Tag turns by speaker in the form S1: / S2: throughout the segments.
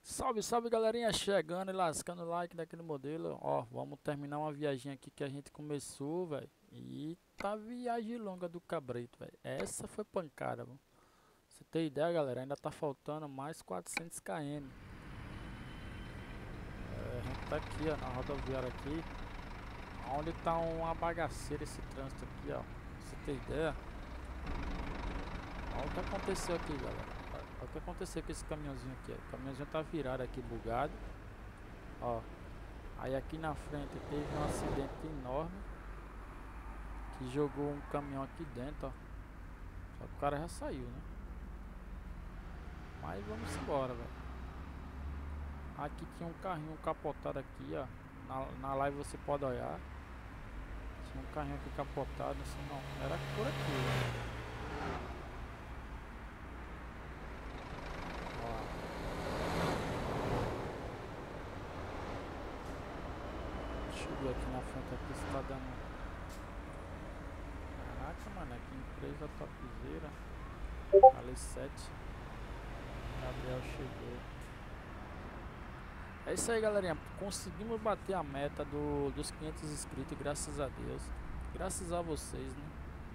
S1: Salve, salve galerinha, chegando e lascando o like daquele modelo. Ó, vamos terminar uma viagem aqui que a gente começou, velho. E tá viagem longa do cabrito, velho. Essa foi pancada, mano. Você tem ideia, galera? Ainda tá faltando mais 400 km. A gente tá aqui, ó, na rodoviária aqui. Onde tá uma bagaceira esse trânsito aqui, ó. Você tem ideia? Olha o que aconteceu aqui, galera. Olha o que aconteceu com esse caminhãozinho aqui, ó. O caminhãozinho tá virado aqui, bugado. Ó. Aí aqui na frente teve um acidente enorme que jogou um caminhão aqui dentro, ó. Só que o cara já saiu, né? Mas vamos embora, velho. Aqui tinha um carrinho capotado aqui, ó. Na live você pode olhar. Tinha um carrinho aqui capotado, assim, não. Era por aqui, velho. Ó. Deixa eu ver aqui na frente aqui se tá dando. Caraca, mano, que empresa topzera. Ali 7. Gabriel chegou. É isso aí, galerinha. Conseguimos bater a meta dos 500 inscritos, graças a Deus. Graças a vocês, né?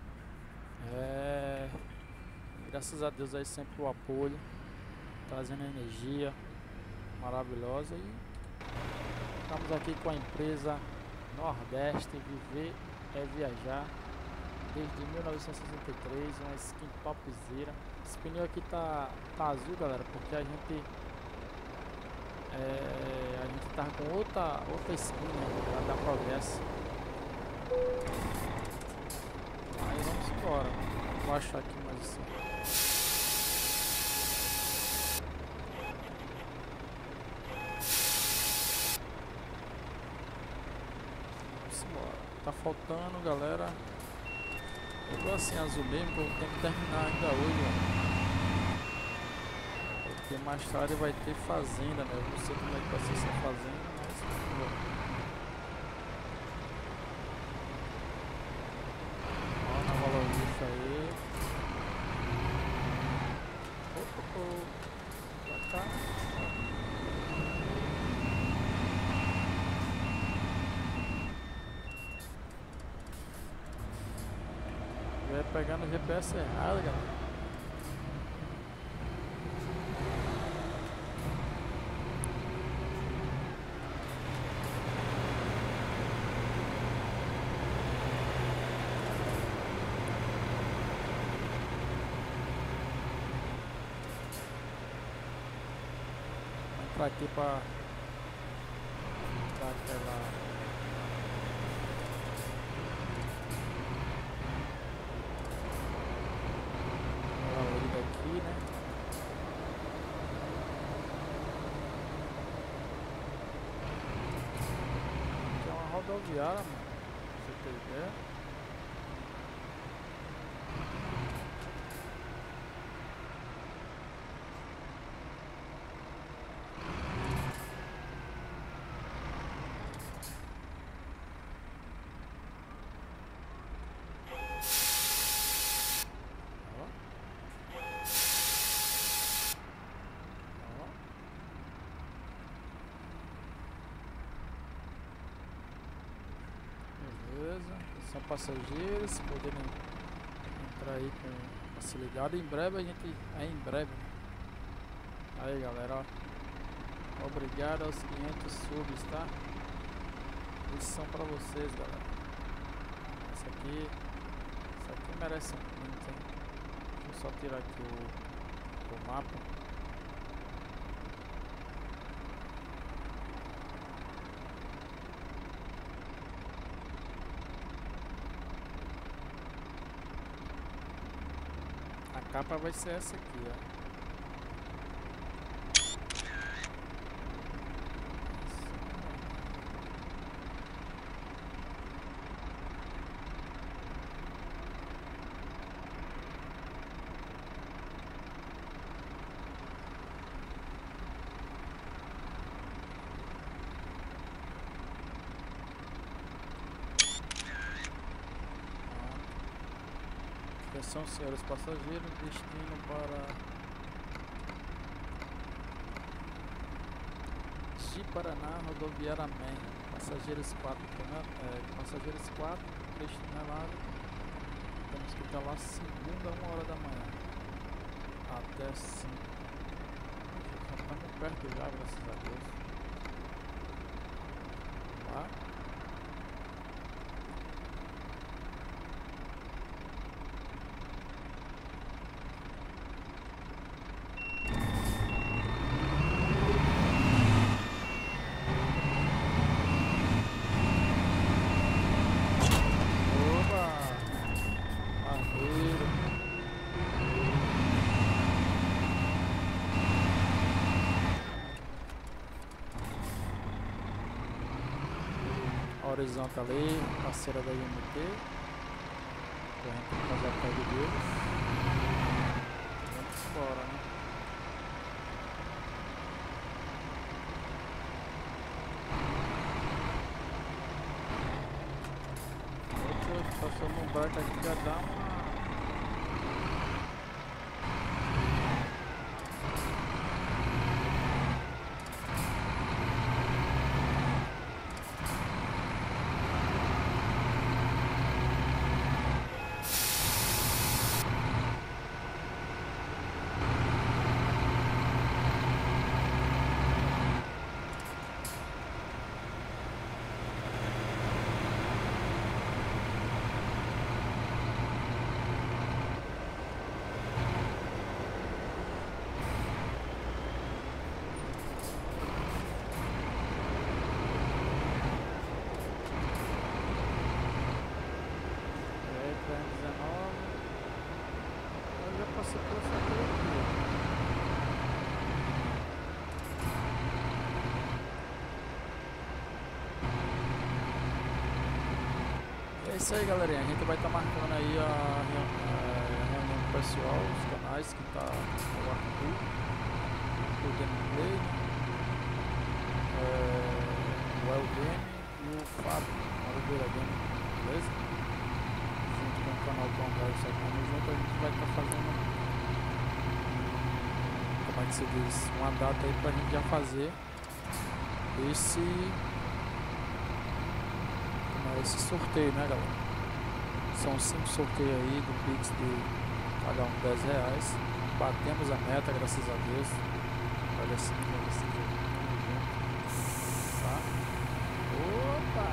S1: Graças a Deus aí sempre o apoio, trazendo energia maravilhosa. E estamos aqui com a empresa Nordeste Viver é Viajar. Desde 1963, uma skin topzera. Esse pneu aqui tá azul, galera, porque a gente tá com outra skin, né, da Progresso. Aí vamos embora. Vou achar aqui mais assim. Vamos embora. Tá faltando, galera. Eu tô assim azul mesmo, que eu tenho que terminar ainda hoje, ó. Porque mais tarde vai ter fazenda, né? Eu não sei como é que vai ser essa fazenda, mas ó, na valoriza aí. Pra cá. Vai pegando o GPS errado, galera. Entrar aqui pra aquela orelha aqui, né? Aqui é uma rodoviária, mano. Pra você ter ideia. Beleza, são passageiros, poderem entrar aí com facilidade. Em breve a gente. Em breve. Aí galera, ó. Obrigado aos 500 subs, tá? Eles são pra vocês, galera. Isso aqui merece um print, hein? Deixa eu só tirar aqui o mapa. A capa vai ser essa aqui, ó. Atenção, senhores passageiros, destino para Paraná, rodoviária Man. Passageiros 4, passageiros 4, 3 toneladas. Temos que estar lá segunda, 1 hora da manhã. Até 5. Já estamos perto já, graças a Deus. Lá. Horizonte ali, parceira da IMT, que a gente tem que fazer a tag deles. Vamos embora, né? Passando um barco aqui já dá uma... É isso aí, galerinha. A gente vai estar marcando aí a reunião do pessoal, os canais que tá o Arthur, o Gameplay, o Elgame e o Fábio, o Oliveira Game, beleza? Junto com o canal do André e Sacano, junto a gente vai estar fazendo, como é que se diz, uma data aí pra gente já fazer esse sorteio, né, galera? São 5 sorteios aí do Pix de cada um R$10. Batemos a meta, graças a Deus. Olha assim, tá? Opa!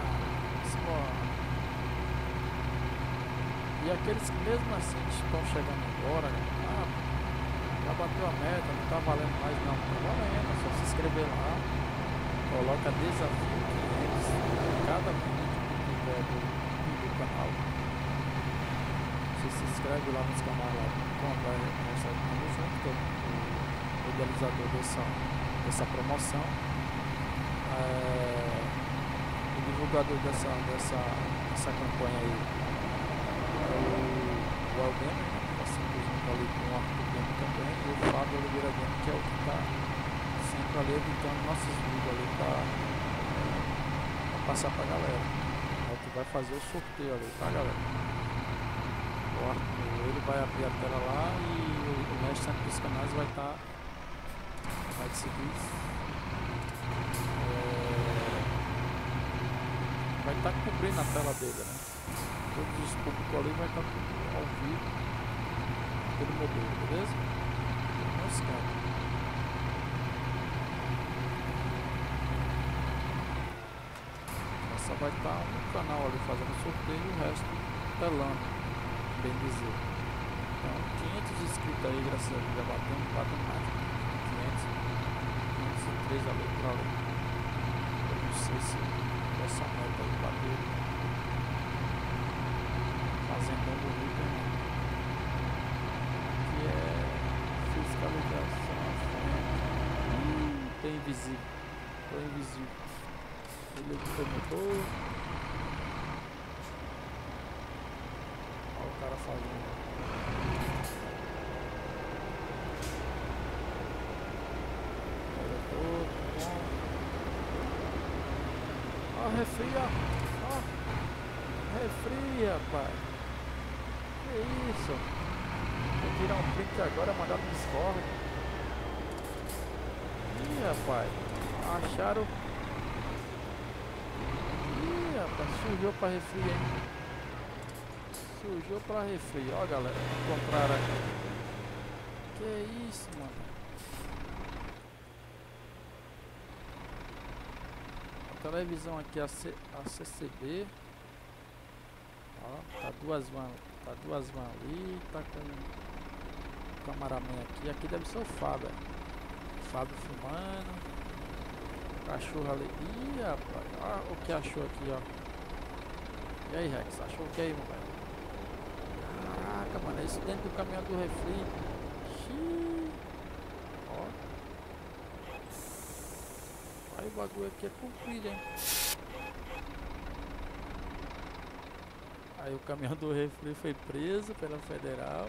S1: E aqueles que mesmo assim estão chegando agora, já bateu a meta, não tá valendo mais, não. Tá valendo, é só se inscrever lá. Coloca desafio 500 cada vídeo do canal. Você se inscreve lá nos canais lá, vai mostrar junto, que é o idealizador dessa promoção, o divulgador dessa campanha aí é o Alden, que está sempre junto ali com o Arthur Game também, e o Fábio Oliveira Game, que é o que está sempre ali editando nossos vídeos ali para passar para a galera. Vai fazer o sorteio ali, tá, galera? O Arthur, ele vai abrir a tela lá e o restante dos canais vai estar, como é que se diz? Vai estar cobrindo a tela dele, né? Todos os públicos ali vai estar tudo ao vivo, aquele modelo, beleza? Não esquece. Vai estar um canal ali fazendo sorteio e o resto telando, bem dizer. Então, 500 inscritos aí, graças a Deus, já batendo mais de 503 ali pra lá. Eu não sei se essa meta aí bateu fazendo bonito, né? Que é fiscalização. Tem invisível. Tô invisível. Ele do motor. Olha o cara fazendo. Ó, refria. Ó, refria, pai. Que isso? Vou tirar um print agora, mandar no Discord. Ih, rapaz. Acharam. Ih, rapaz, sujou pra refri, hein? Sujou pra refri. Ó, galera, compraram aqui. Que isso, mano? A televisão aqui, a CCB. Ó, tá duas van ali, tá com o cameraman aqui. Aqui deve ser o Fábio. Fábio filmando. Cachorro ali. Ih, rapaz. Olha o que achou aqui, ó. E aí, Rex? Achou o que aí, meu velho? Caraca, mano. É isso dentro do caminhão do refri. Xiii. Ó. Aí o bagulho aqui é comprido, hein? Aí o caminhão do refri foi preso pela federal.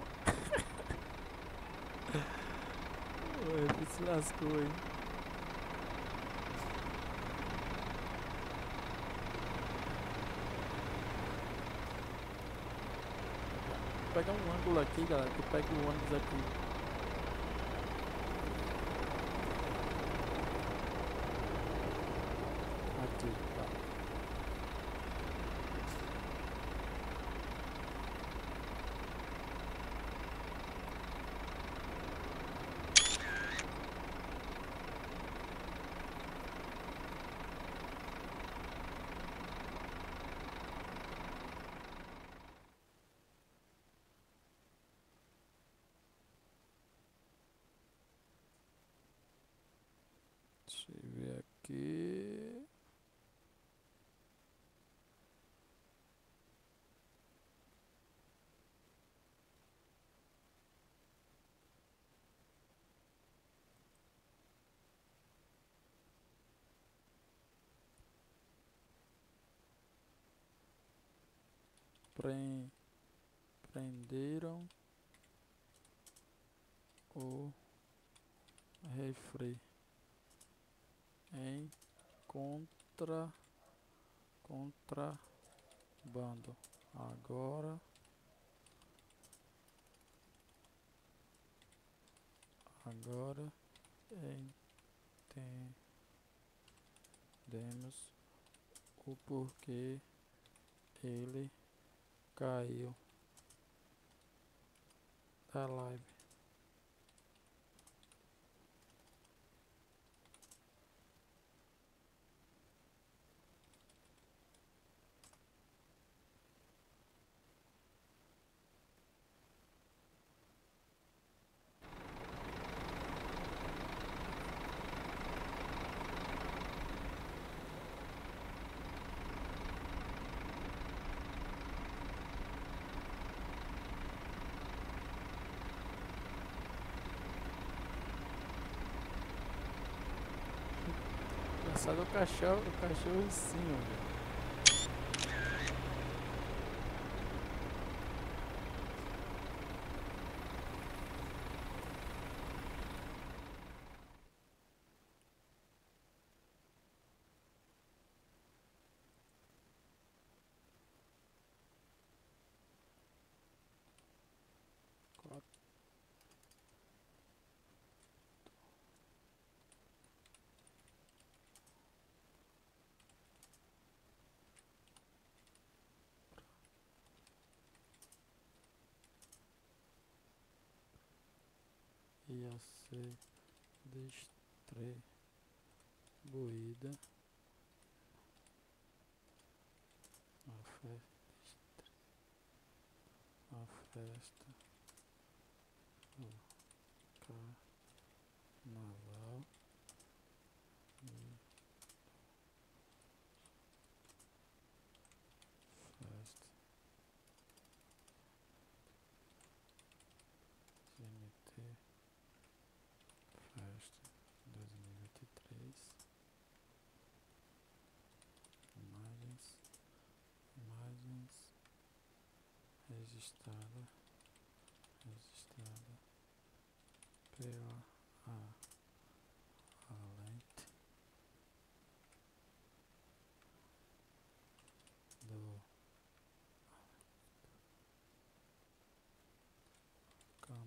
S1: O refri se lascou, hein? Vou pegar um ângulo aqui, galera, que pega o ônibus aqui. Aqui, tá. Deixa eu ver aqui. Prenderam o refri em contrabando. Agora entendemos o porquê ele caiu da live. Engraçado o cachorro em cima, velho. Ia ser distribuída a festa do carnaval e festa GNT Festa 2023. Imagens registrada pela a lente do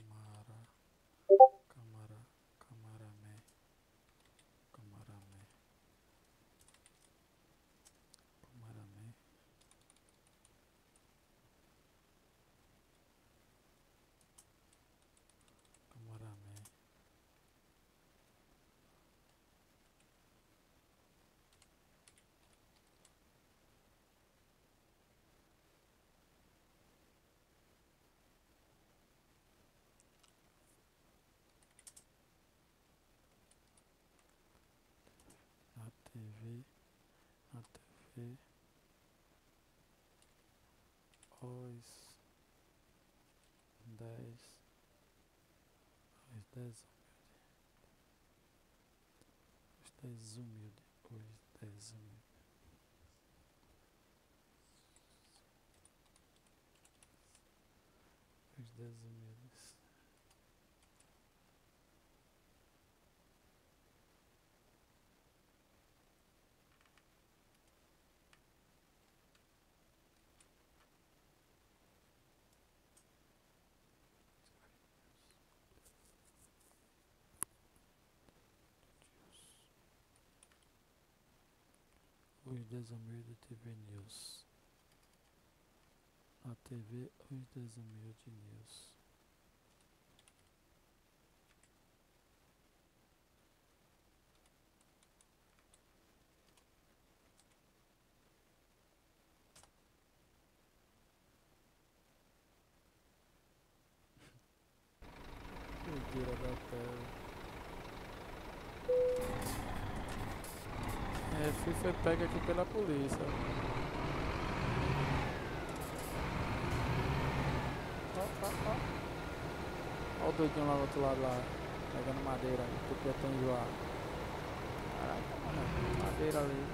S1: camaraman. Camaraman. TV, na TV, os 10, os 10 humilde, os 10 humilde, os 10 humildes. Os 10 humilde TV News. Na TV, os 10 humilde News. Doideira da tela. Fui foi pego aqui pela polícia. Ó o doidinho lá do outro lado lá, pegando madeira, porque eu tô enjoado. Caraca, mano, madeira ali.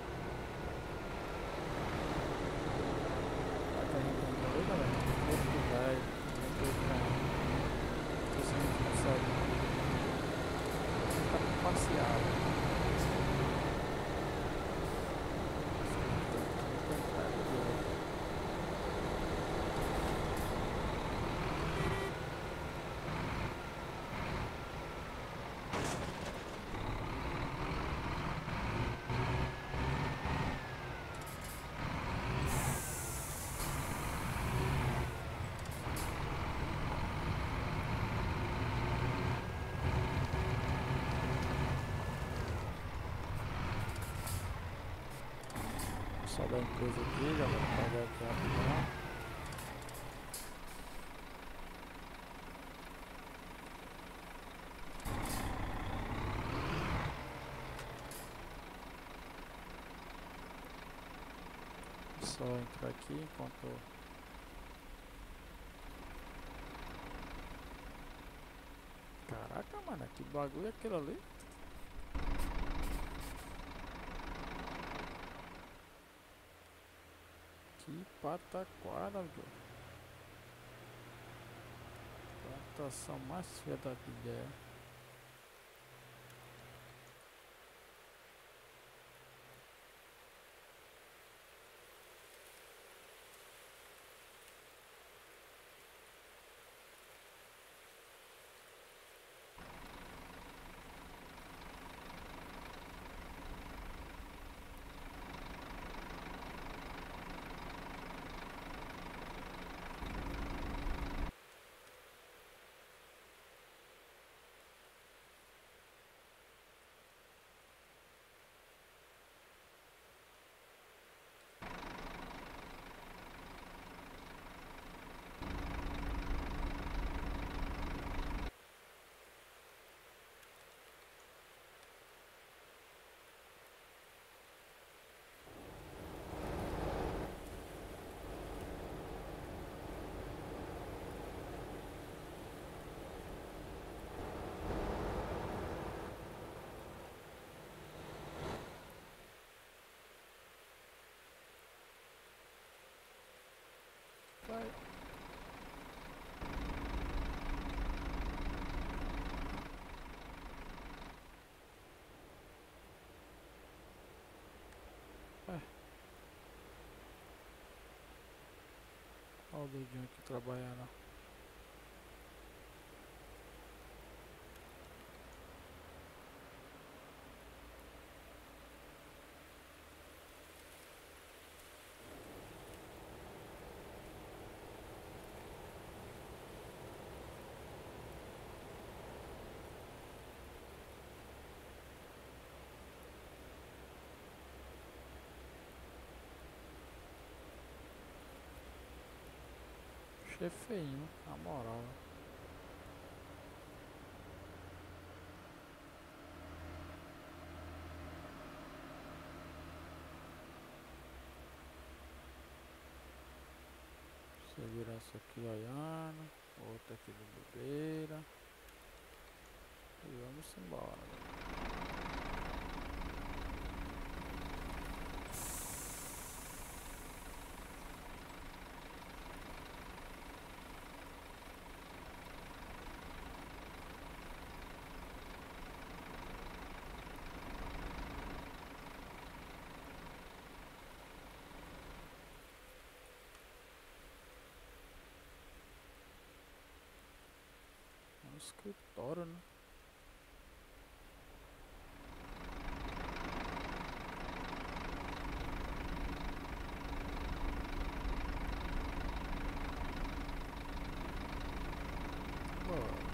S1: Vai que a gente tem ali, galera. Muito velho, muito velho. Você não consegue. Tá parcial. Só da empresa aqui, já vou pagar aqui rapidão. Só entrar aqui enquanto... Caraca, mano, que bagulho é aquilo ali? Que pataquara, velho. Plantação mais feia da vida é. Vai. Olha o doidinho aqui trabalhando. Achei feinho, na moral. Essa aqui olhando, outra aqui de bobeira. E vamos embora. No escritório, né? Bora.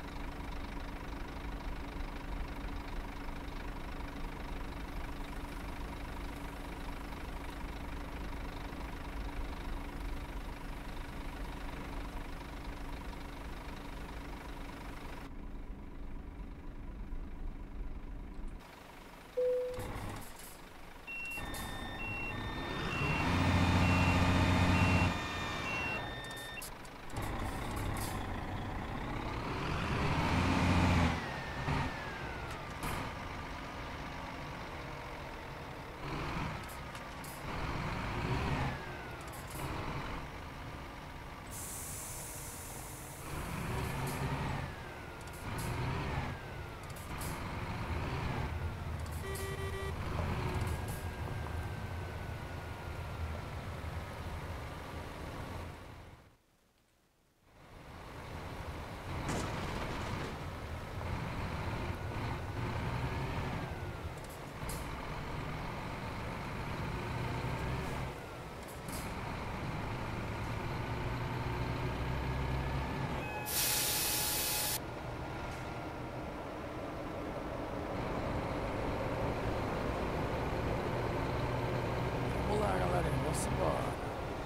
S1: Vamos lá, galera, vamos embora.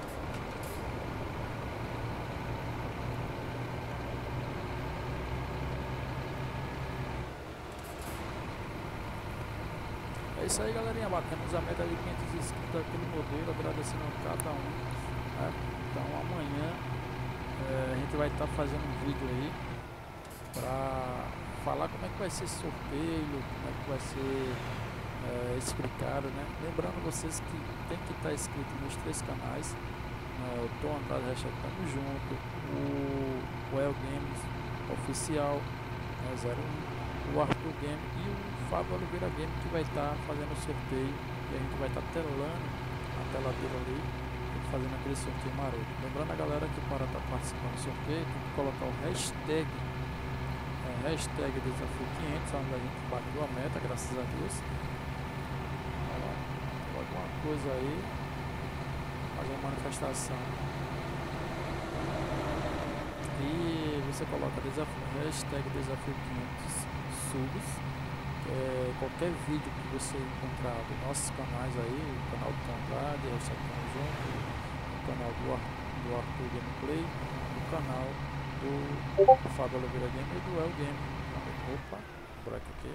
S1: É isso aí, galerinha, batemos a meta de 500 inscritos daquele modelo, agradecendo a cada um, né? Então amanhã a gente vai estar fazendo um vídeo aí para falar como é que vai ser esse sorteio, como é que vai ser explicado, né? Lembrando vocês que tem que estar inscrito nos 3 canais, o Tom Andrade, hashtag Tamo Junto, o El Games Oficial, né, 01, o Arthur Game e o Fábio Oliveira Game, que vai estar fazendo o sorteio, e a gente vai estar telando a tela dele ali, fazendo aquele sorteio maroto. Lembrando a galera que para estar participando do sorteio, tem que colocar o hashtag Desafio 500, onde a gente bateu a meta, graças a Deus. Alguma coisa aí, fazer uma manifestação. E você coloca hashtag Desafio 500 subs. Qualquer vídeo que você encontrar dos nossos canais aí, o canal do Tom Andrade, hashtag Tamo Junto, o canal do Arthur Gameplay, o canal do Fábio Oliveira Game e do El Game. Opa, buraco aqui.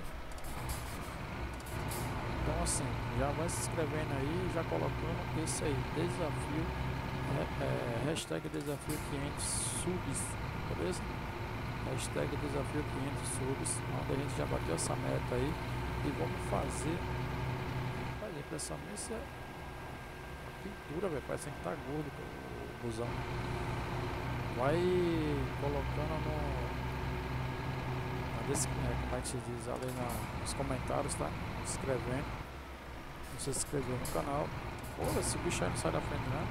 S1: Então assim, já vai se inscrevendo aí, já colocando esse aí, desafio, hashtag Desafio 500 subs, beleza? Hashtag Desafio 500 subs, onde a gente já bateu essa meta aí e vamos fazer. Rapaz, a impressão minha é pintura, velho, parece que tá gordo o busão. Vai colocando como é que se diz, ali nos comentários, tá? Se inscrevendo. Você se inscreveu no canal. Pô, esse bicho aí não sai da frente, né?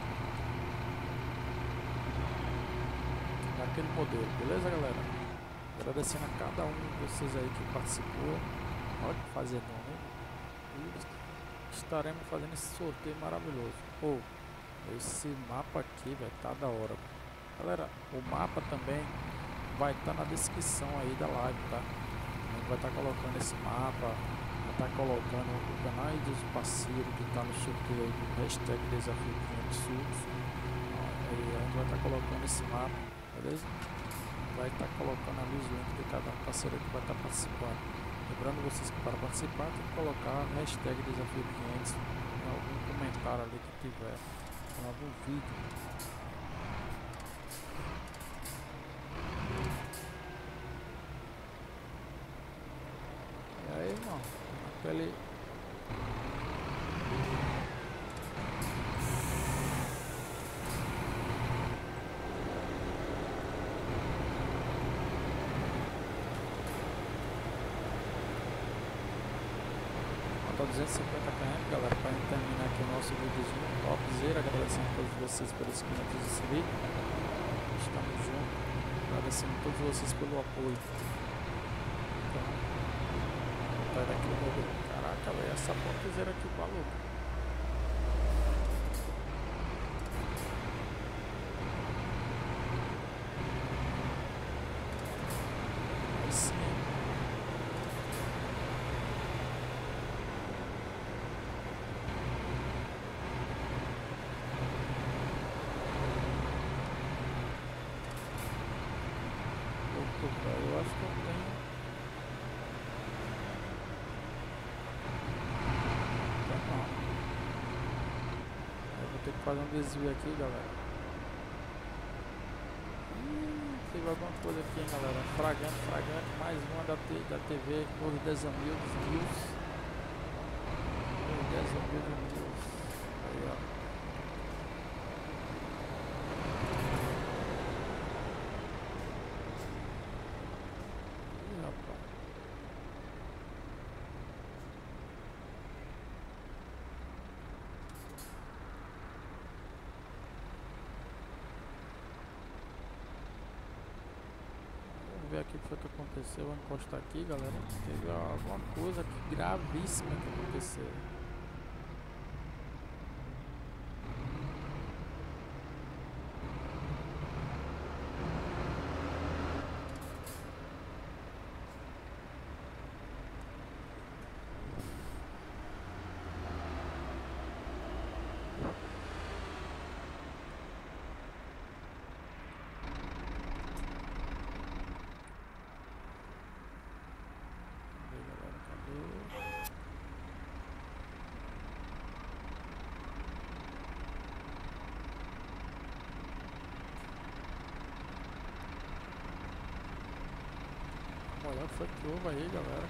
S1: Naquele modelo, beleza, galera? Agradecendo a cada um de vocês aí que participou. Olha que fazer nome. E estaremos fazendo esse sorteio maravilhoso. Pô, esse mapa aqui, velho, tá da hora. Galera, o mapa também vai estar na descrição aí da live, tá? A gente vai estar colocando esse mapa, vai estar colocando o canal dos parceiros que tá no sorteio aí do hashtag Desafio 500 subs. Aí a gente vai estar colocando esse mapa, beleza? Vai estar colocando ali os links de cada parceiro que vai estar participando. Lembrando vocês que para participar tem que colocar hashtag Desafio 500 em algum comentário ali que tiver, em algum vídeo. pra ele. Falta 250 km, galera, pra gente terminar aqui o nosso videozinho topzera. Agradecendo a todos vocês pelos comentários desse vídeo. Estamos juntos. Agradecendo a todos vocês pelo apoio. Então, vou botar daqui o modelo. Caraca, velho, essa topzera aqui, maluco. Aí sim. Eu acho que eu tenho. Não. Eu vou ter que fazer um desvio aqui, galera. Teve alguma coisa aqui, hein, galera. Fragante. Mais uma da TV. Corridas a mil dos views. Corridas a mil dos views. Aí, ó. Ver aqui o que foi que aconteceu. Vou encostar aqui, galera. Teve alguma coisa gravíssima que aconteceu. Olha o que foi que houve aí, galera.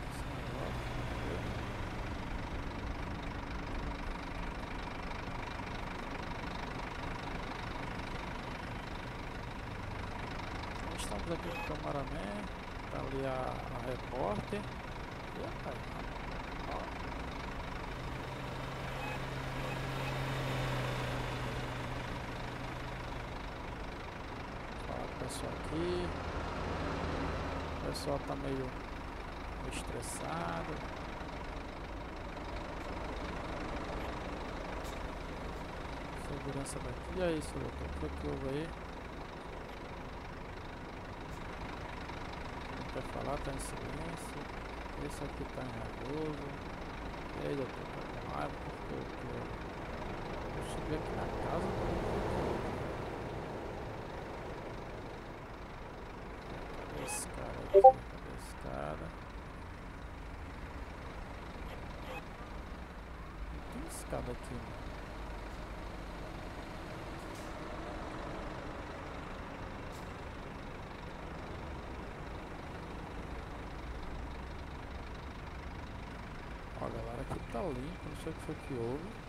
S1: Então, estamos aqui com o cameraman. Tá ali a repórter. E rapaz, ó. Fala com o pessoal aqui. O pessoal tá meio estressado. Segurança daqui. E aí, senhor? O que houve aí? Não quer falar, tá em silêncio. Esse aqui tá nervoso. E aí, doutor, tá com raiva? Porque eu cheguei aqui na casa. Esse cara aqui, cadê esse cara? Não tem escada aqui, mano. Ó, galera, aqui tá limpo, não sei o que foi que houve.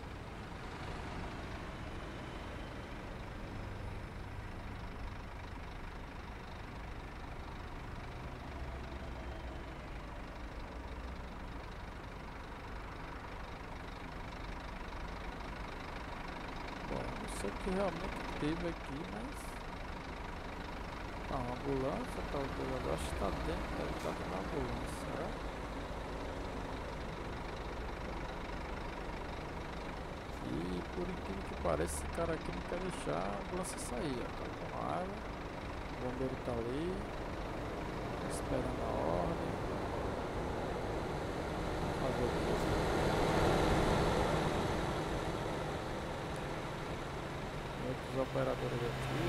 S1: Não sei o que realmente teve aqui, mas... Ah, uma ambulância, talvez. Eu acho que tá dentro, deve estar dentro da ambulância, será? E por incrível que pareça, esse cara aqui não quer deixar a ambulância sair, ó. Tá com raiva. O bombeiro tá ali, esperando a ordem. Fazer o que? Outros operadores aqui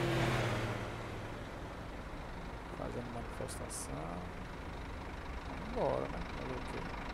S1: fazendo manifestação. Vamos embora, né? Fazer o quê?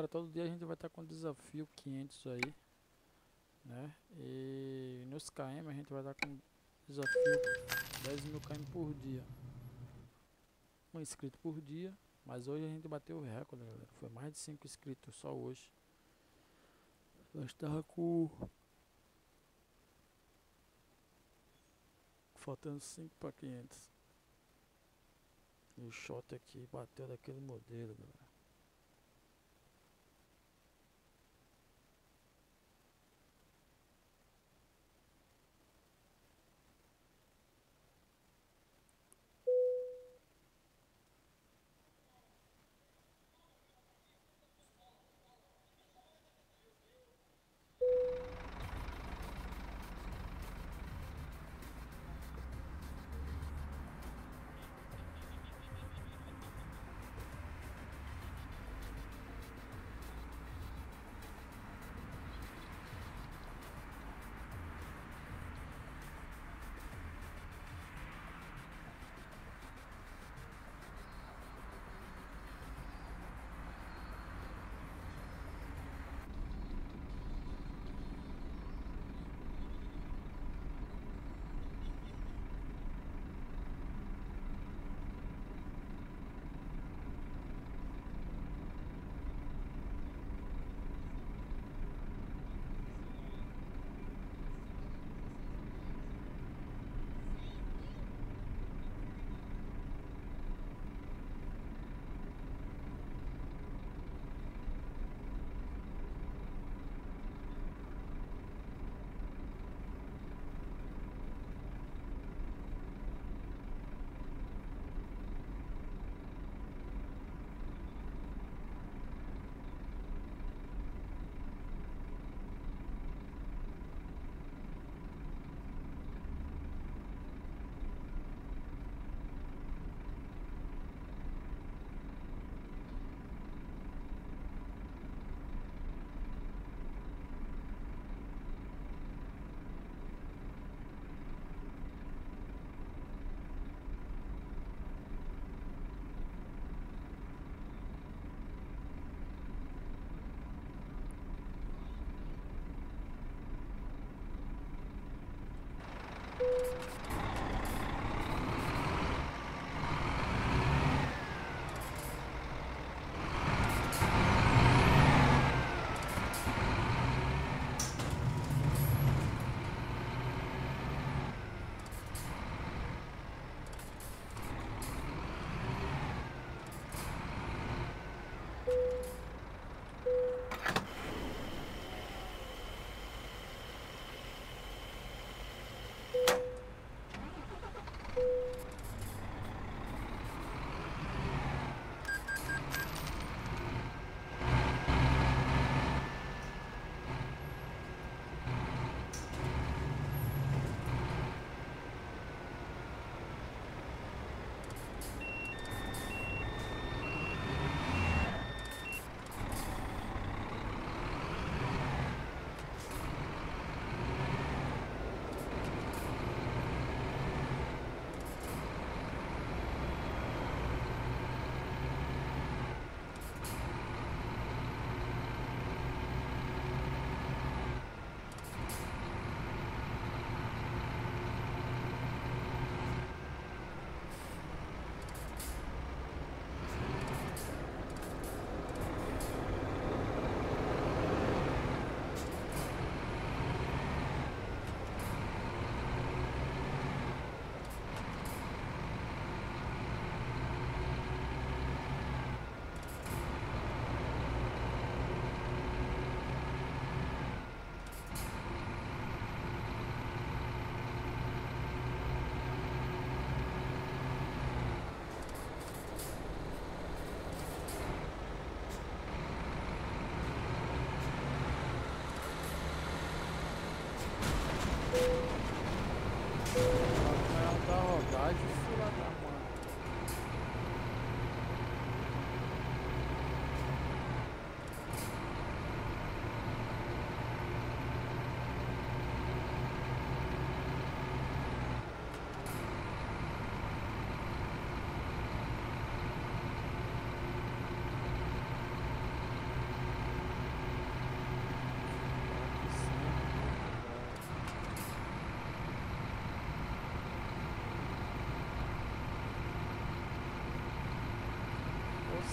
S1: galera, todo dia a gente vai estar com desafio 500 aí, né? E nos KM a gente vai estar com desafio 10.000 km por dia. Um inscrito por dia. Mas hoje a gente bateu o recorde, galera. Foi mais de 5 inscritos só hoje. Nós estava com... faltando 5 para 500. E o shot aqui bateu daquele modelo, galera.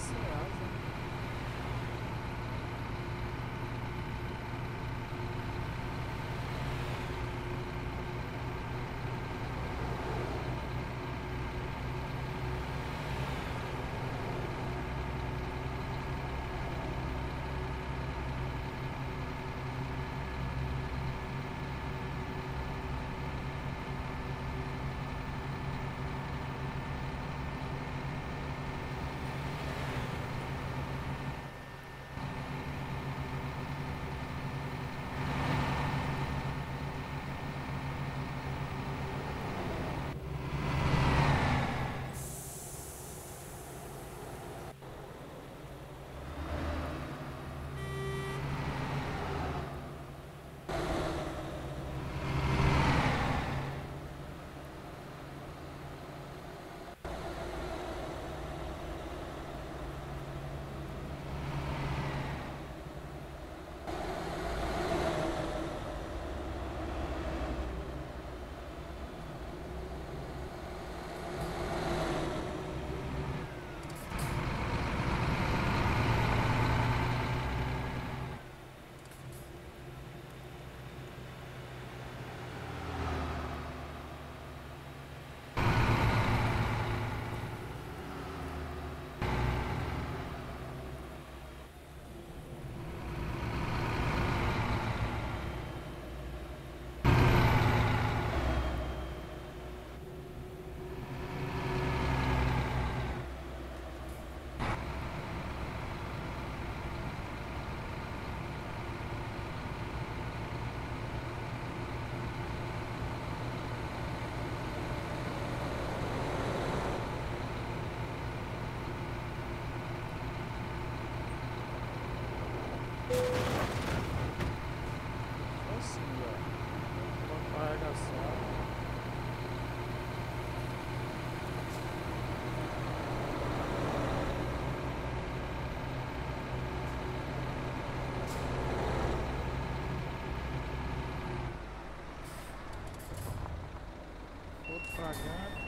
S1: R$ 600, né? Assim, ó. Uma carregação. Outro fragante.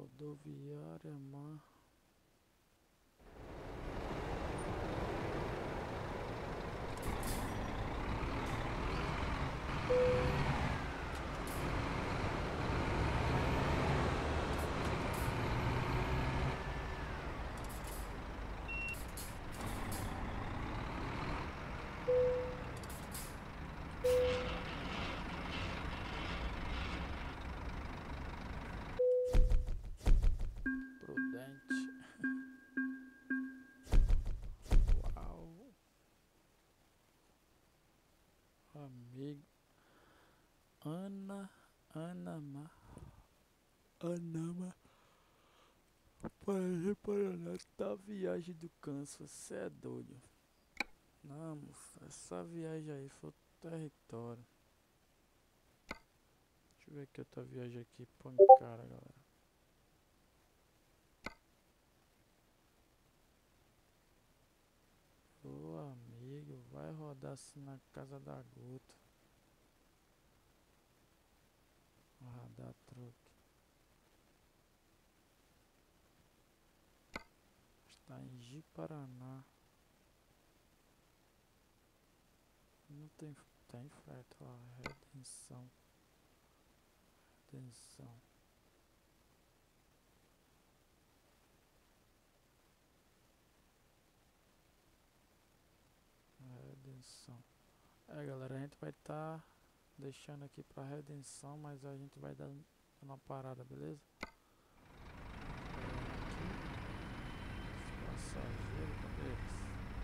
S1: Rodoviária Mar. Prudente. Uau. Amigo. Anama. Paraná, tá viagem do câncer, você é doido. Não, moça, essa viagem aí foi território. Deixa eu ver aqui outra viagem aqui, põe cara, galera. Ô amigo, vai rodar assim na casa da gota. Radar truque. Está em Ji-Paraná. Não tem, tem frete lá, redenção. Redenção. Redenção. É galera, a gente vai estar deixando aqui pra redenção, mas a gente vai dar uma parada, beleza? Aqui, passageiro, cadê eles?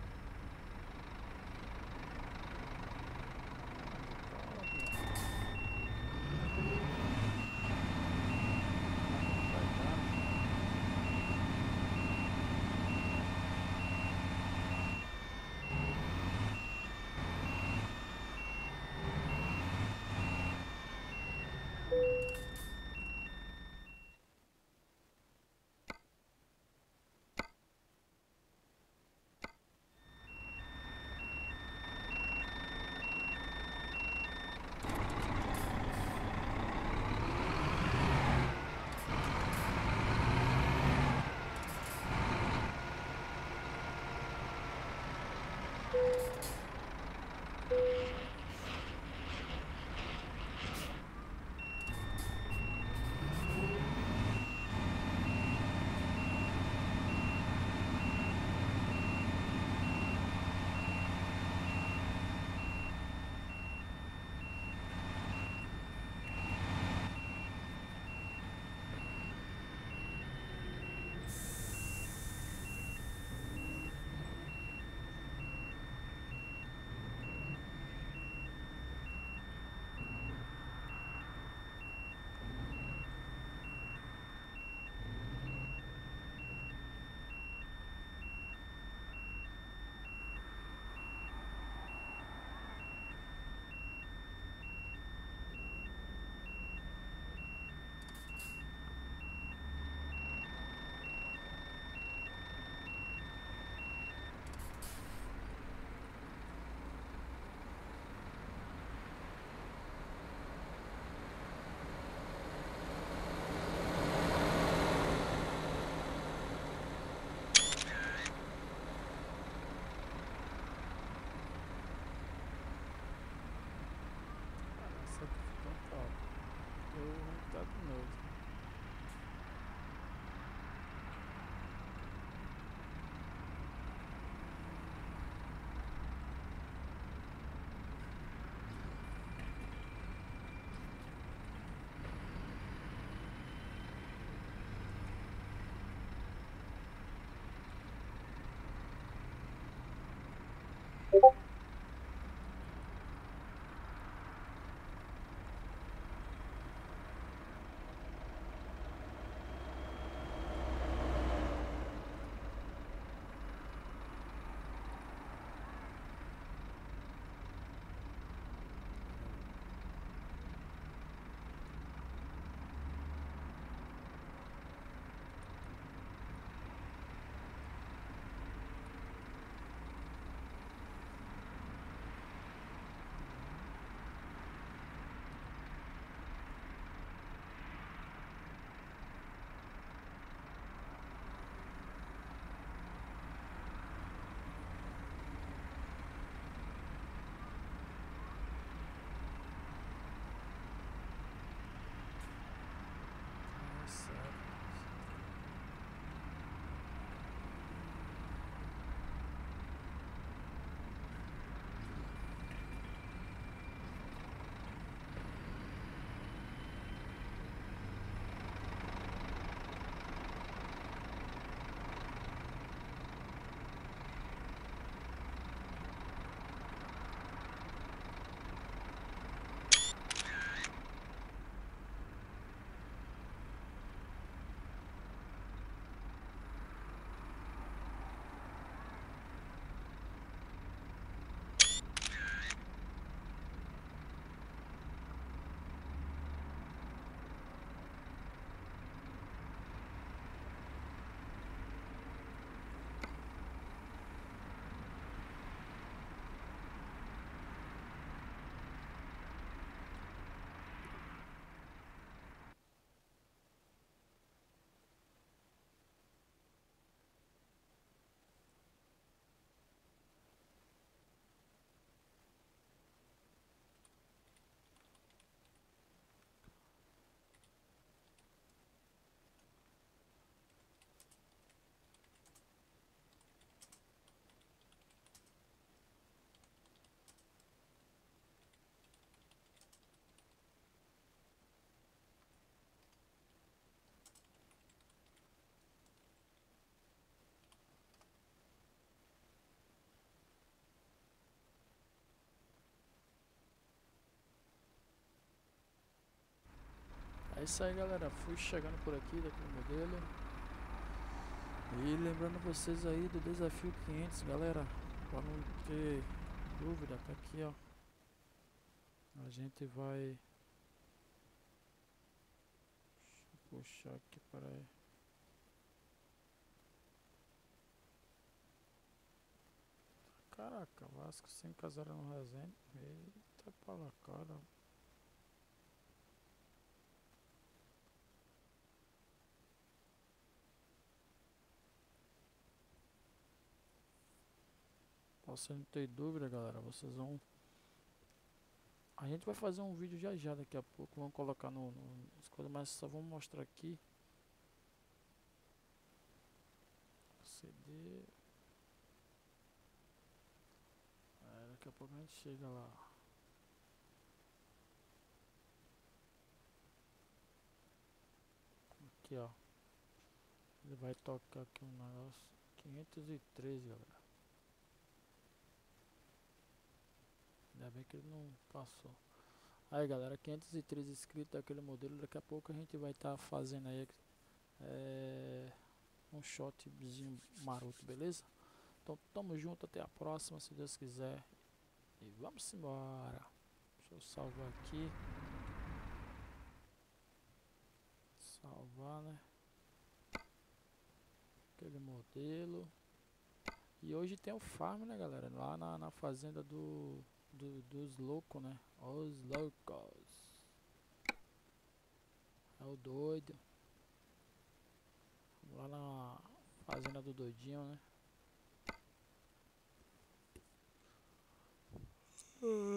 S1: Tá de novo. É isso aí, galera. Fui chegando por aqui daquele modelo. E lembrando vocês aí do desafio 500, galera. Para não ter dúvida, tá aqui, ó. A gente vai... Deixa eu puxar aqui para aí. Caraca, Vasco 5-0 no Resende. Eita pala cara. Pra você não ter dúvida, galera, vocês vão... A gente vai fazer um vídeo já daqui a pouco. Vamos colocar nas coisas, mas só vamos mostrar aqui. CD. Daqui a pouco a gente chega lá. Aqui, ó. Ele vai tocar aqui um negócio. 513, galera. Ainda bem que ele não passou. Aí, galera, 513 inscritos daquele modelo. Daqui a pouco a gente vai estar fazendo aí um shotzinho maroto, beleza? Então tamo junto, até a próxima, se Deus quiser. E vamos embora. Deixa eu salvar aqui. Salvar, né? Aquele modelo. E hoje tem o farm, né, galera? Lá na fazenda dos loucos, né? Os loucos. É o doido. Lá na fazenda do doidinho, né?